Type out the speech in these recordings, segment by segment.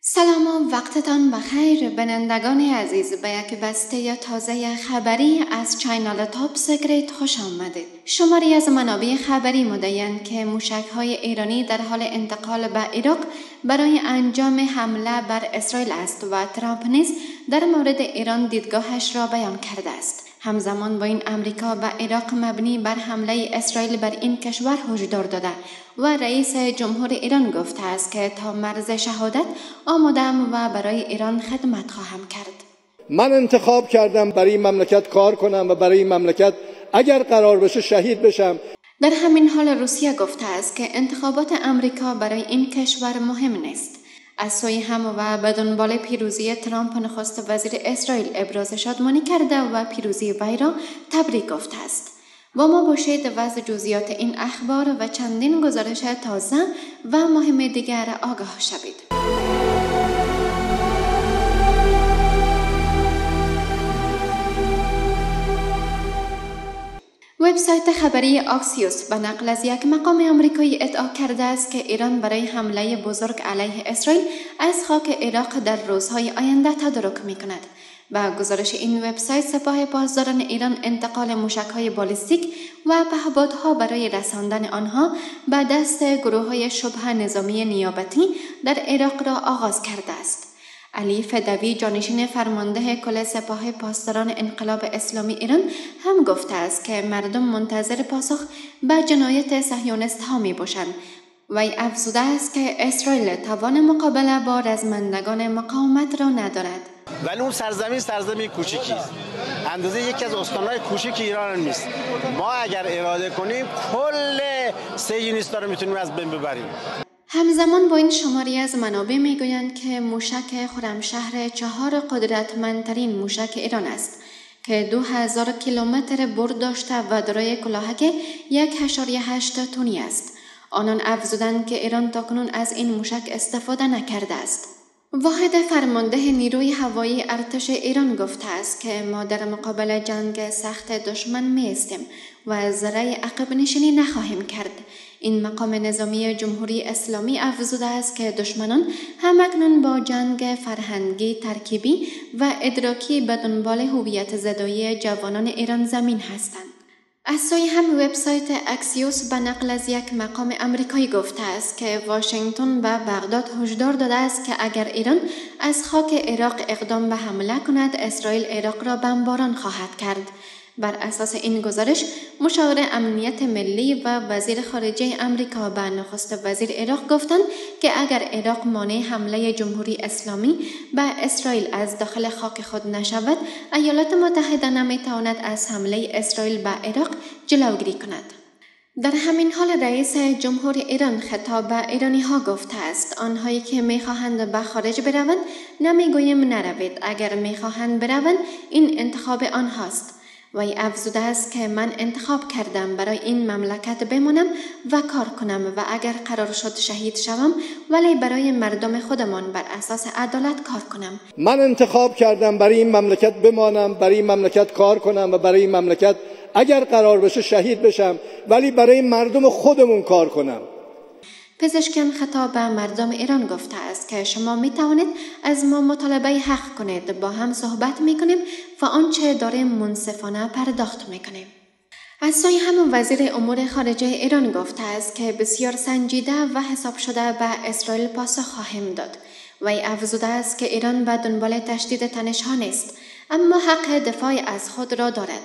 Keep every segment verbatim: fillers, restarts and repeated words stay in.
سلام و وقتتان بخیر بینندگان عزیز، به یک بسته تازه خبری از چینل تاپ سیکرت خوش آمدید. شماری از منابع خبری مدعی‌اند که موشک‌های ایرانی در حال انتقال به عراق برای انجام حمله بر اسرائیل است و ترامپ نیز در مورد ایران دیدگاهش را بیان کرده است. همزمان با این امریکا به عراق مبنی بر حمله اسرائیل بر این کشور هشدار داده و رئیس جمهور ایران گفته است که تا مرز شهادت آماده‌ام و برای ایران خدمت خواهم کرد. من انتخاب کردم برای این مملکت کار کنم و برای این مملکت اگر قرار بشه شهید بشم. در همین حال روسیه گفته است که انتخابات امریکا برای این کشور مهم نیست. از سوی هم و به دنبال پیروزی ترامپ، نخست وزیر اسرائیل ابراز شادمانی کرده و پیروزی وی را تبریک گفته است. با ما باشید و از جزئیات این اخبار و چندین گزارش تازه و مهم دیگر آگاه شوید. وبسایت خبری آکسیوس به نقل از یک مقام آمریکایی ادعا کرده است که ایران برای حمله بزرگ علیه اسرائیل از خاک عراق در روزهای آینده تدارک می‌کند. با گزارش این وبسایت، سپاه پاسداران ایران انتقال موشک‌های بالستیک و پهپادها برای رساندن آنها به دست گروه‌های شبه نظامی نیابتی در عراق را آغاز کرده است. علی فدوی، جانشین فرمانده کل سپاه پاسداران انقلاب اسلامی ایران، هم گفته است که مردم منتظر پاسخ به جنایت صهیونیست‌ها میباشند. وی افزوده است که اسرائیل توان مقابله با رزمندگان مقاومت را ندارد. ولی اون سرزمین سرزمین کوچیکی است، اندازه یکی از استان‌های کوچیک ایران نیست. ما اگر اراده کنیم کل صهیونیست‌ها رو میتونیم از بین ببریم. همزمان با این شماری از منابع میگویند که موشک خرمشهر چهار قدرتمندترین موشک ایران است که دو هزار کیلومتر برد داشته و دارای کلاهک یک و هشت تنی است. آنان افزودند که ایران تاکنون از این موشک استفاده نکرده است. واحد فرمانده نیروی هوایی ارتش ایران گفته است که ما در مقابل جنگ سخت دشمن می‌ایستیم و ذره عقب نشینی نخواهیم کرد. این مقام نظامی جمهوری اسلامی افزوده است که دشمنان همکنون با جنگ فرهنگی ترکیبی و ادراکی به دنبال هویت زدایی جوانان ایران زمین هستند. از سوی هم وبسایت اکسیوس به نقل از یک مقام آمریکایی گفته است که واشنگتن و بغداد هشدار داده است که اگر ایران از خاک عراق اقدام به حمله کند، اسرائیل عراق را بمباران خواهد کرد. بر اساس این گزارش، مشاور امنیت ملی و وزیر خارجه امریکا به نخست وزیر عراق گفتند که اگر عراق مانع حمله جمهوری اسلامی به اسرائیل از داخل خاک خود نشود، ایالات متحده نمیتواند از حمله اسرائیل به عراق جلوگیری کند. در همین حال رئیس جمهور ایران خطاب به ایرانی ها گفته است آنهایی که میخواهند به خارج بروند نمیگوییم نروید، اگر میخواهند بروند این انتخاب آنهاست. وی افزوده است که من انتخاب کردم برای این مملکت بمانم و کار کنم و اگر قرار شد شهید شوم، ولی برای مردم خودمان بر اساس عدالت کار کنم. من انتخاب کردم برای این مملکت بمانم، برای این مملکت کار کنم و برای این مملکت اگر قرار بشه شهید بشم، ولی برای مردم خودمون کار کنم. پزشکیان خطاب به مردم ایران گفته است که شما می توانید از ما مطالبه حق کنید، با هم صحبت می کنیم و آنچه داریم منصفانه پرداخت می کنیم. از سوی هم وزیر امور خارجه ایران گفته است که بسیار سنجیده و حساب شده به اسرائیل پاسخ خواهیم داد. وی افزوده است که ایران به دنبال تشدید تنش‌ها نیست، اما حق دفاع از خود را دارد.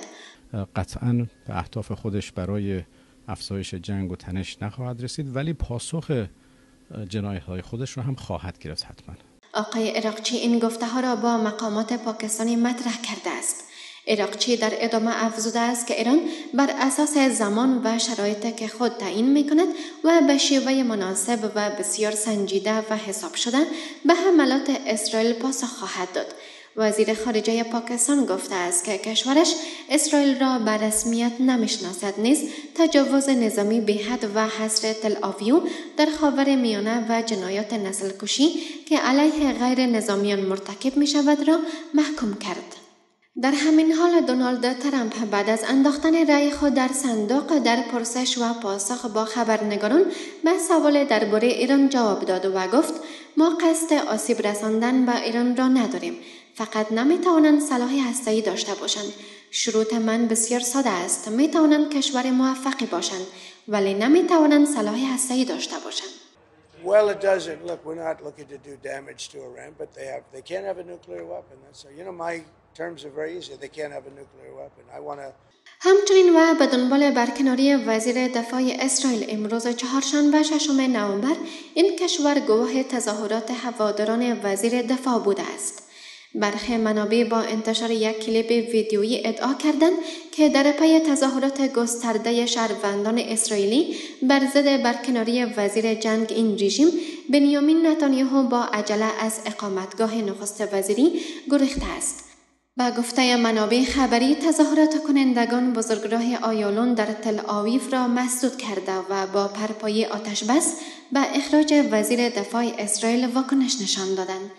قطعاً به اهداف خودش برای افزایش جنگ و تنش نخواهد رسید، ولی پاسخ جنایت‌های خودش رو هم خواهد گرفت حتما. آقای عراقچی این گفته ها را با مقامات پاکستانی مطرح کرده است. عراقچی در ادامه افزوده است که ایران بر اساس زمان و شرایطی که خود تعیین می‌کند و به شیوه مناسب و بسیار سنجیده و حساب شده به حملات اسرائیل پاسخ خواهد داد. وزیر خارجه پاکستان گفته است که کشورش اسرائیل را به رسمیت نمیشناسد، نیز تجاوز نظامی به حد و حصر تل آویو در خاور میانه و جنایات نسل کشی که علیه غیر نظامیان مرتکب می شود را محکوم کرد. در همین حال دونالد ترامپ بعد از انداختن رأی خود در صندوق در پرسش و پاسخ با خبرنگاران به سوال درباره ایران جواب داد و گفت ما قصد آسیب رساندن به ایران را نداریم، فقط نمیتوانند سلاح هسته‌ای داشته باشند. شروط من بسیار ساده است، میتوانند کشور موفقی باشند ولی نمیتوانند سلاح هسته‌ای داشته باشند. Well, it doesn't. Look, we're not looking to do damage to Iran, but they have. They can't have a nuclear weapon. That's so. You know, my terms are very easy. They can't have a nuclear weapon. I want to. همچنین و به دنبال برکناری وزیر دفاع اسرائیل امروز چهارشنبه ششم نوامبر این کشور گواه تظاهرات هواداران وزیر دفاع بوده است. برخی منابع با انتشار یک کلیپ ویدیویی ادعا کردند که در پی تظاهرات گسترده شهروندان اسرائیلی بر ضد برکناری وزیر جنگ این رژیم بنیامین نتانیاهو با عجله از اقامتگاه نخست وزیری گریخته است. با گفته منابع خبری تظاهرات کنندگان بزرگراه آیالون در تل آویو را مسدود کرده و با پرپایی آتش بس به اخراج وزیر دفاع اسرائیل واکنش نشان دادند.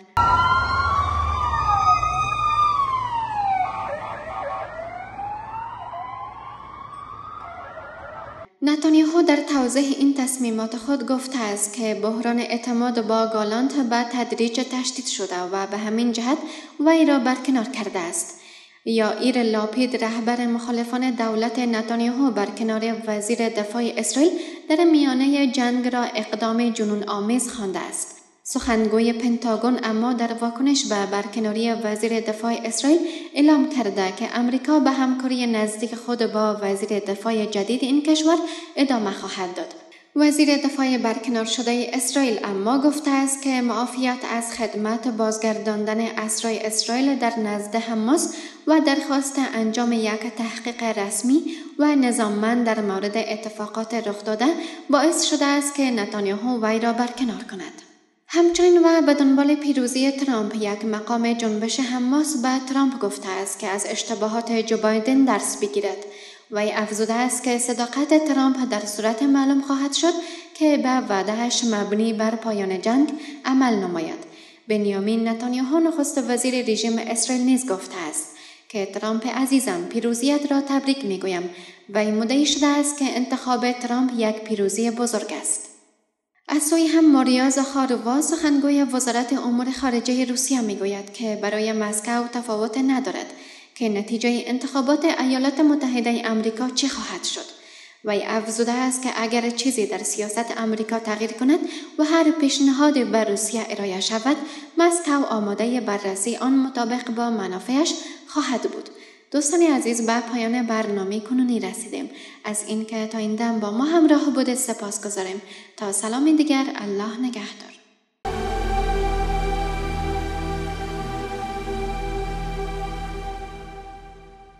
نتانیاهو در توضیح این تصمیمات خود گفته است که بحران اعتماد با گالانت به تدریج تشدید شده و به همین جهت وی را برکنار کرده است. یائیر لاپید رهبر مخالفان دولت نتانیاهو برکنار وزیر دفاع اسرائیل در میانه جنگ را اقدام جنون آمیز خوانده است. سخنگوی پنتاگون اما در واکنش به برکناری وزیر دفاع اسرائیل اعلام کرده که امریکا به همکاری نزدیک خود با وزیر دفاع جدید این کشور ادامه خواهد داد. وزیر دفاع برکنار شده اسرائیل اما گفته است که معافیت از خدمت بازگرداندن اسرای اسرائیل در نزد حماس و درخواست انجام یک تحقیق رسمی و نظاممند در مورد اتفاقات رخ داده باعث شده است که نتانیاهو وی را برکنار کند. همچنین و به دنبال پیروزی ترامپ یک مقام جنبش حماس به ترامپ گفته است که از اشتباهات جو بایدن درس بگیرد. وی افزوده است که صداقت ترامپ در صورت معلوم خواهد شد که به وعده‌اش مبنی بر پایان جنگ عمل نماید. بنیامین نتانیاهو نخست وزیر رژیم اسرائیل نیز گفته است که ترامپ عزیزم پیروزیت را تبریک میگویم. وی مدعی شده است که انتخاب ترامپ یک پیروزی بزرگ است. از سوی هم ماریا زاخارۆوا سخنگوی وزارت امور خارجه روسیه میگوید که برای مسکو تفاوت ندارد که نتیجه انتخابات ایالات متحده آمریکا چه خواهد شد. وی افزوده است که اگر چیزی در سیاست آمریکا تغییر کند و هر پیشنهادی به روسیه ارائه شود، مسکو آماده بررسی آن مطابق با منافعش خواهد بود. دوستان عزیز، به پایان برنامه کنونی رسیدیم. از اینکه تا این دم با ما همراه بودید سپاس گذاریم. تا سلام دیگر، الله نگهدار.